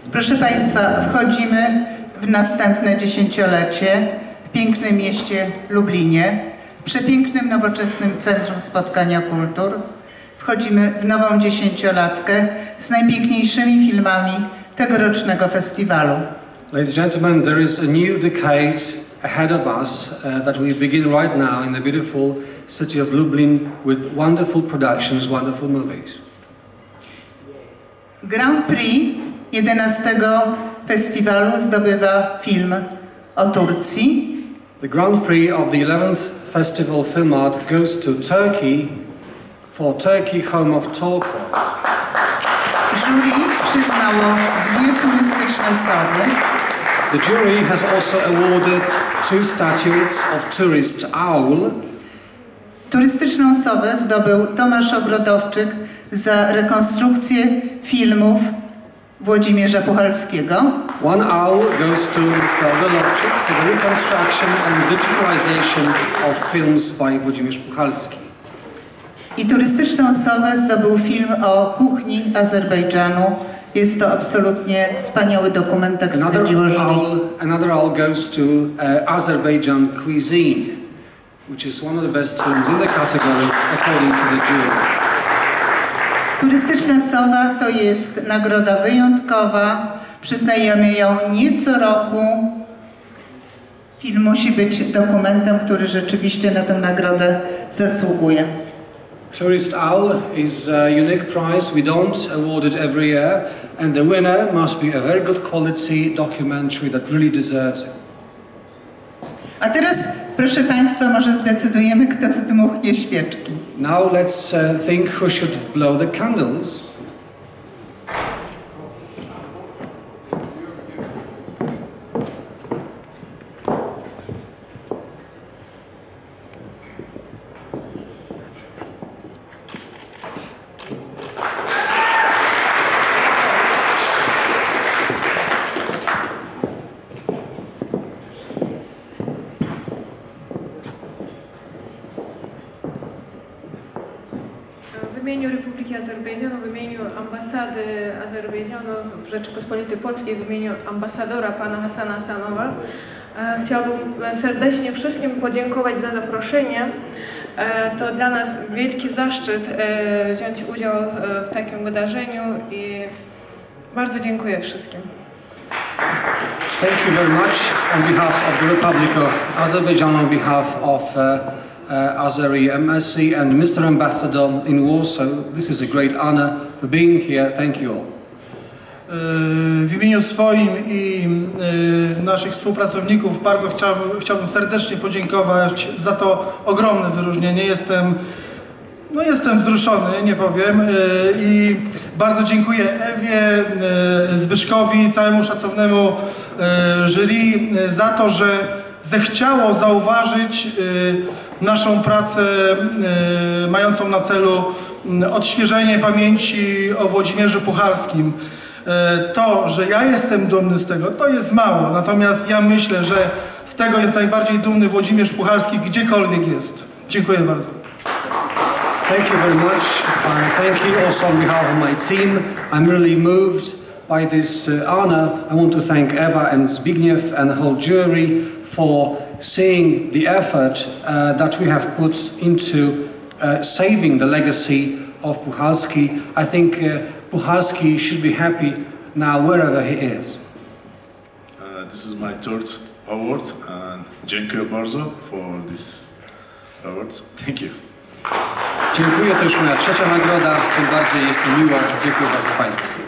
Proszę Państwa, wchodzimy w następne dziesięciolecie w pięknym mieście Lublinie, w przepięknym, nowoczesnym Centrum Spotkania Kultur. Wchodzimy w nową dziesięciolatkę z najpiękniejszymi filmami tegorocznego festiwalu. Ladies and gentlemen, there is a new decade ahead of us that we begin right now in the beautiful city of Lublin with wonderful productions, wonderful movies. Grand Prix 11 festiwalu zdobywa film o Turcji. The Grand Prix of the 11th Festival Film Art goes to Turkey for Turkey Home of Talkers. Jury przyznało 2 turystyczne sowy. The jury has also awarded 2 statuettes of Tourist Owl. Turystyczną sowę zdobył Tomasz Ogrodowczyk za rekonstrukcję filmów Włodzimierza Puchalskiego. One owl goes to Mr. Ogrodowczyk for the reconstruction and digitalization of films by Włodzimierz Puchalski. I turystyczną sowę zdobył film o kuchni Azerbejdżanu. Jest to absolutnie wspaniały dokument, tak stwierdziło jury. Another owl goes to Azerbaijan cuisine, which is one of the best films in the categories according to the jury. Turystyczna sowa to jest nagroda wyjątkowa. Przyznajemy ją nie co roku. Film musi być dokumentem, który rzeczywiście na tę nagrodę zasługuje. Tourist Owl is a unique prize. We don't award it every year, and the winner must be a very good quality documentary that really deserves it. A teraz, proszę Państwa, może zdecydujemy, kto zdmuchnie świeczki. Now let's think who should blow the candles. W imieniu Republiki Azerbejdżanu, w imieniu ambasady Azerbejdżanu w Rzeczypospolitej Polskiej, w imieniu ambasadora pana Hasana Hasanowa chciałabym serdecznie wszystkim podziękować za zaproszenie. To dla nas wielki zaszczyt wziąć udział w takim wydarzeniu i bardzo dziękuję wszystkim. Thank you very much on behalf of the Republic of Azerbaijan, on behalf of Azeri Embassy and Mr. Ambassador in Warsaw. This is a great honor for being here. Thank you all. W imieniu swoim i naszych współpracowników bardzo chciałbym serdecznie podziękować za to ogromne wyróżnienie. Jestem wzruszony, nie powiem, i bardzo dziękuję Ewie, Zbyszkowi, całemu szacownemu jury za to, że zechciało zauważyć naszą pracę mającą na celu odświeżenie pamięci o Włodzimierzu Puchalskim. To, że ja jestem dumny z tego, to jest mało, natomiast ja myślę, że z tego jest najbardziej dumny Włodzimierz Puchalski, gdziekolwiek jest. Dziękuję bardzo. Thank you very much. Thank you also on behalf of my team. I'm really moved by this honor. I want to thank Eva and Zbigniew and the whole jury for seeing the effort that we have put into saving the legacy of Puchalski. I think Puchalski should be happy now wherever he is. This is my third award and dziękuję bardzo for this award. Thank you. Dziękuję, to już moja trzecia nagroda, tym bardziej jest mi miło. Dziękuję bardzo Państwu.